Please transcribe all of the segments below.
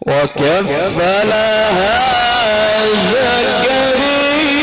وكفلها زكريا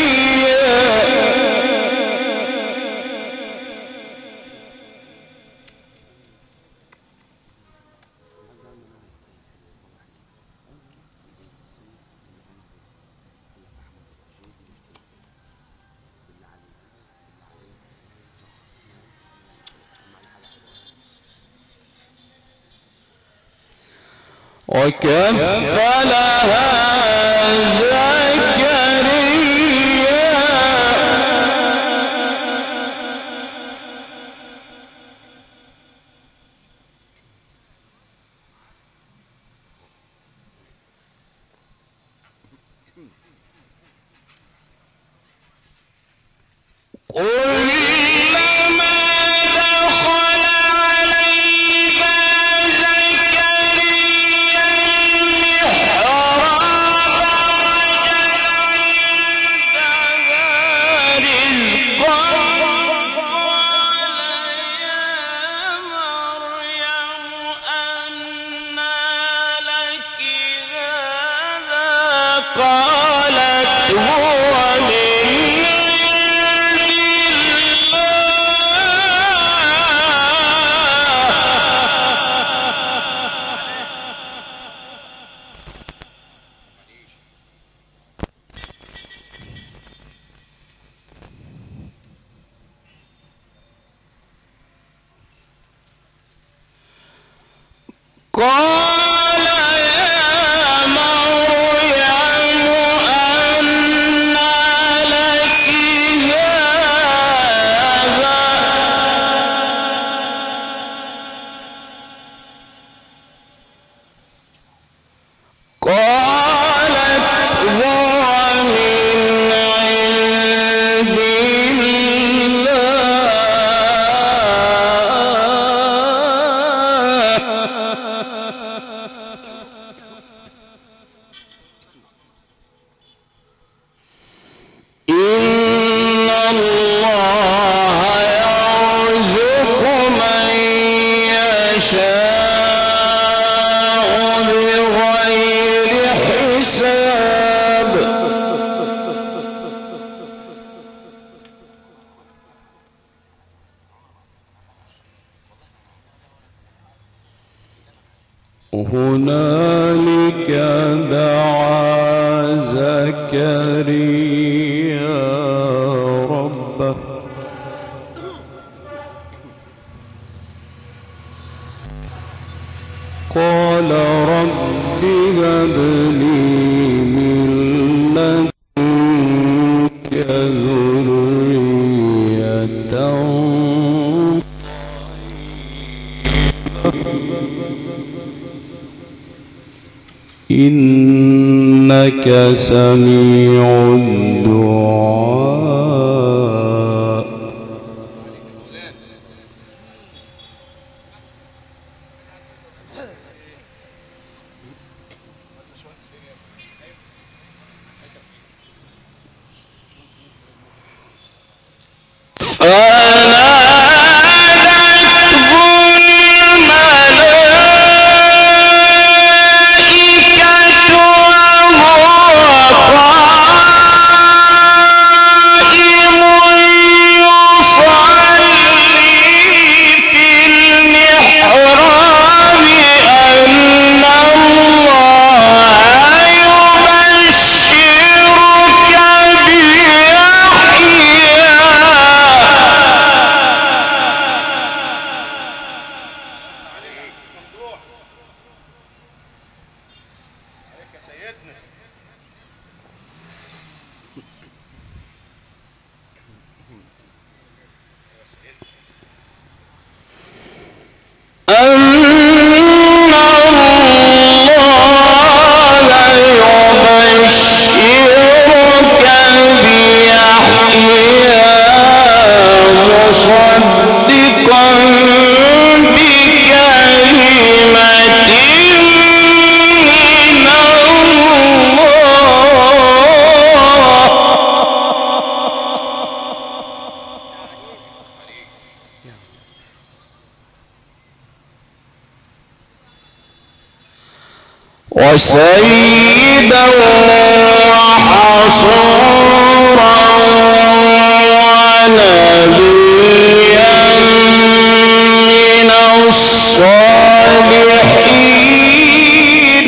هنالك دعا زكريا ربه قال رب هب لي من لدنك ذرية إنك سميع الدعاء وسيدا وحصورا ونبيا من الصالحين.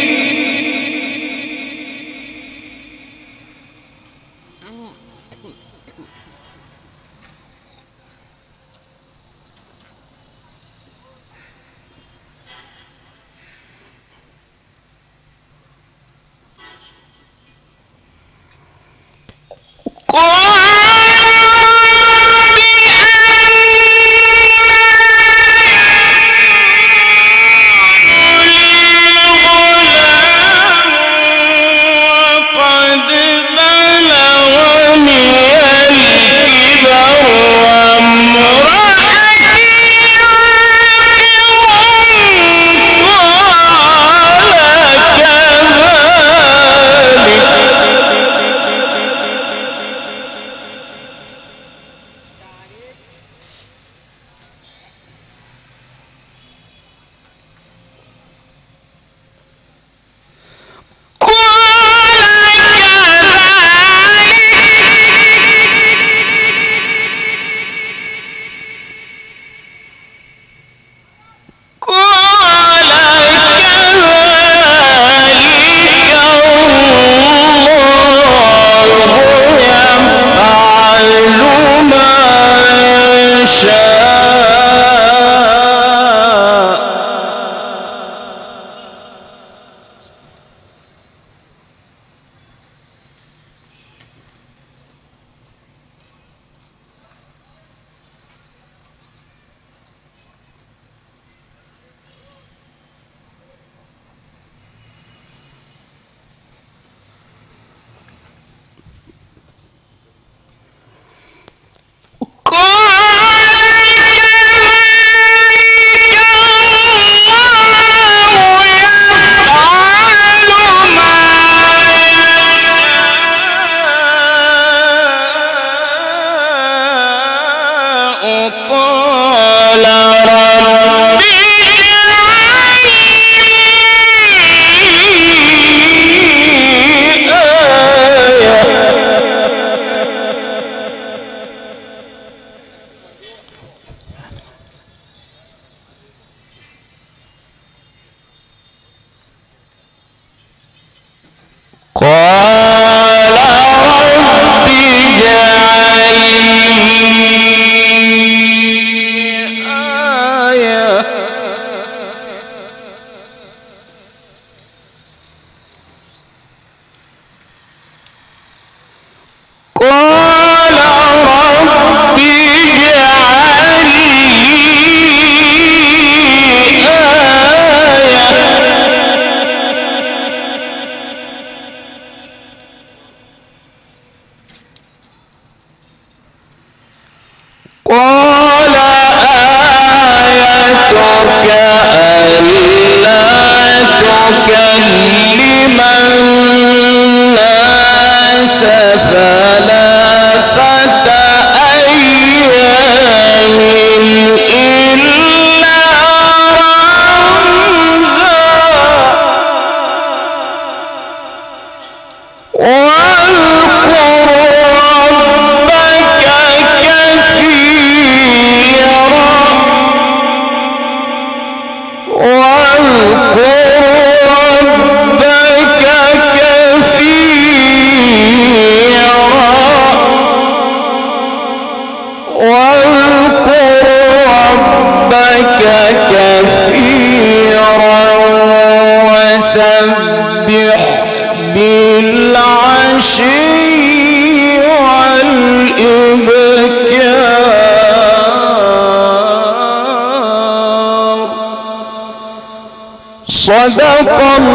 صدق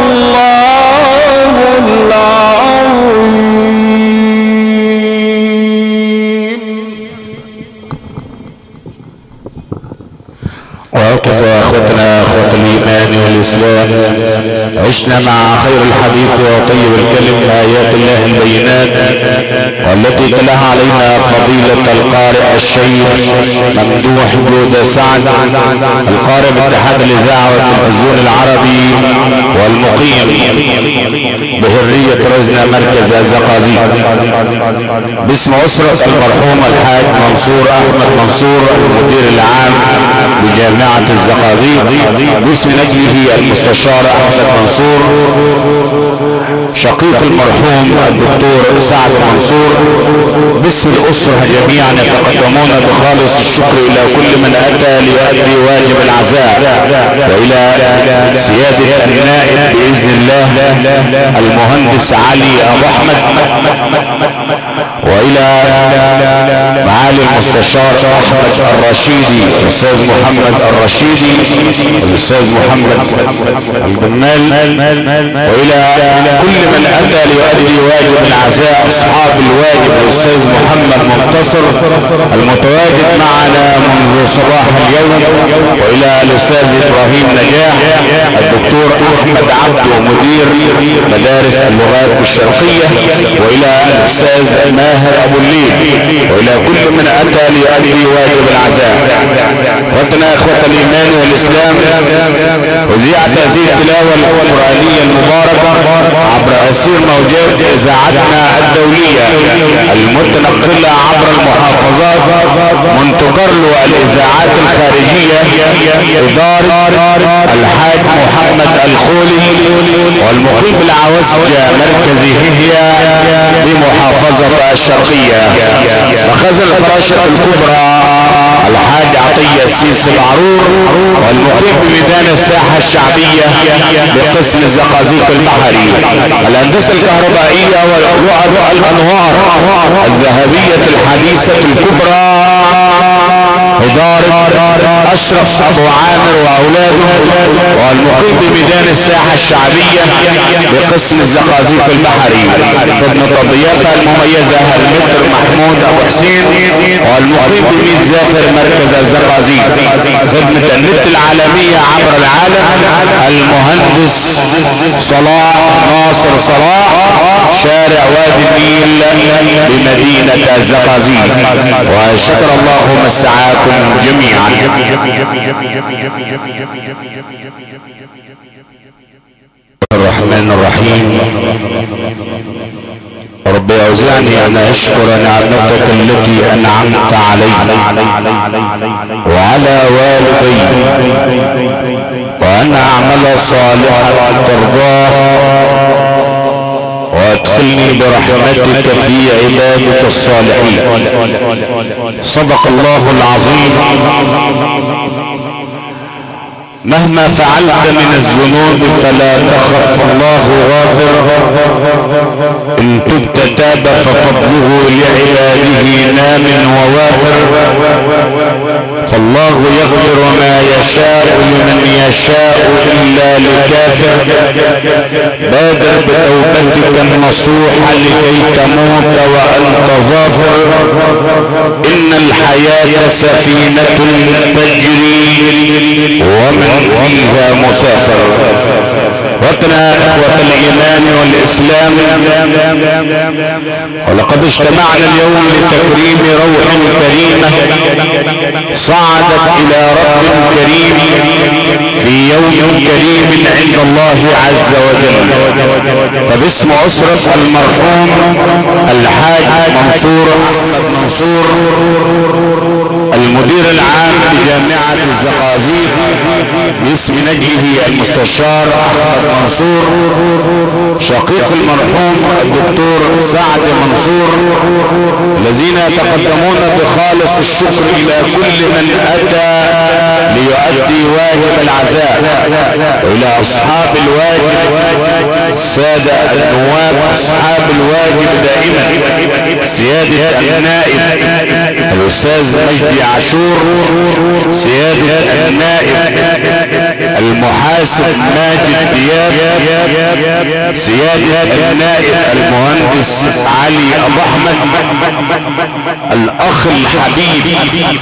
الله العظيم. وهكذا اخوتنا اخوة الايمان والاسلام عشنا مع خير الحديث وطيب الكلم ايات الله البينات، والتي تلاها علينا فضيلة القارئ الشيخ ممدوح جودة سعد، القارئ باتحاد الاذاعة والتلفزيون العربي والمقيم بهرية رزنة مركز الزقازيق، باسم اسرة المرحوم الحاج منصور احمد منصور المدير العام بجامعة الزقازيق، باسم نجله المستشار احمد منصور شقيق المرحوم الدكتور سعد منصور، باسم الاسرة جميعا يتقدمون بخالص الشكر الى كل من اتى ليؤدي واجب العزاء، والى سيادة النائب باذن الله المهندس علي ابو احمد، والى معالي المستشار احمد الرشيدي الاستاذ محمد الرشيدي الاستاذ محمد الجمال، والى كل من اتى ليؤدي واجب العزاء اصحاب الواجب الاستاذ محمد منتصر المتواجد معنا منذ صباح اليوم، والى الاستاذ ابراهيم نجاح، الدكتور احمد عبده مدير مدارس اللغات الشرقية، والى الاستاذ ماهر ابو الليل، والى كل من اتى ليؤدي واجب العزاء. اخوتنا اخوة الايمان والاسلام، وزيعت هذه التلاوة القرآنية المباركة عبر اسير موجات اذاعتنا الدولية المتنقلة عبر المحافظات من تقرل الاذاعات الخارجية ادارة الحاج محمد الخولي والمقيم بالعوسجة مركز هي بمحافظة الشرقية، مخازن الفراشة الكبرى الحاج عطية السيسي العرور والمقيم بميدان الساحة الشعبية بقسم الزقازيق البحري، الهندسة الكهربائية ورؤى الانوار الذهبية الحديثة الكبرى إدارة أشرف أبو عامر وأولاده والمقيم بميدان الساحة الشعبية بقسم الزقازيق البحري، خدمة الضيافة المميزة المتر محمود أبو حسين والمقيم بميت زافر مركز الزقازيق، خدمة النت العالمية عبر العالم المهندس صلاح ناصر صلاح شارع وادي النيل بمدينة الزقازيق، وشكر الله مسعاكم جميعا. الرحمن الرحيم، رب أوزعني أن أشكر نعمتك التي أنعمت علي وعلى والدي، وأن أعمل صالحا ترضاه، وادخلني برحمتك في عبادك الصالحين. صدق الله العظيم. مهما فعلت من الذنوب فلا تخف، الله غافر، إن تبت تاب ففضله لعباده نام ووافر، فالله يغفر ما يشاء لمن يشاء إلا لكافر، بادر بتوبتك النصوح لكي تموت وأنت ظافر، إن الحياة سفينة تجري ومن فيها مسافر. وطنا اخوة الايمان والاسلام، ولقد اجتمعنا اليوم لتكريم روح كريمة صعدت الى رب كريم في يوم كريم عند الله عز وجل، فباسم اسرة المرحوم الحاج منصور احمد منصور المدير العام بجامعة الزقازيق، باسم نجله المستشار احمد منصور شقيق المرحوم الدكتور سعد منصور، الذين يتقدمون بخالص الشكر الى كل من اتى ليؤدي واجب العزاء، والى اصحاب الواجب السادة النواب اصحاب الواجب دائما، سيادة النائب الاستاذ مجدي عاشور، سيادة النائب المحاسب حاسب ماجد دياب، سيادة النائب المهندس علي ابو احمد، الاخ الحبيب،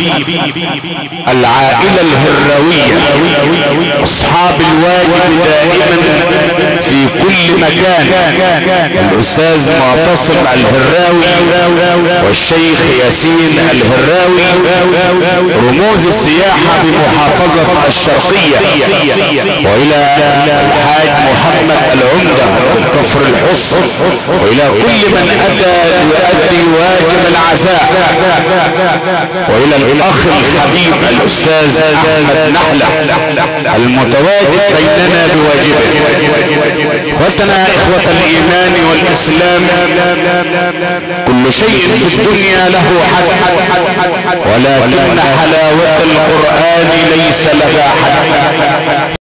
العائلة الهراوية، اصحاب الواجب دائما في كل مكان، الاستاذ معتصم الهراوي والشيخ ياسين الهراوي، رموز السياحة بمحافظة الشرقية، والى الحاج محمد العمدة والكفر الحص، والى كل من اتى يؤدي واجب العزاء، والى الاخ الحبيب الاستاذ احمد نحلة المتواجد بيننا بواجبه. اخوتنا اخوة الايمان والاسلام، كل شيء في الدنيا له حد، ولكن حلاوة القرآن ليس لها حد.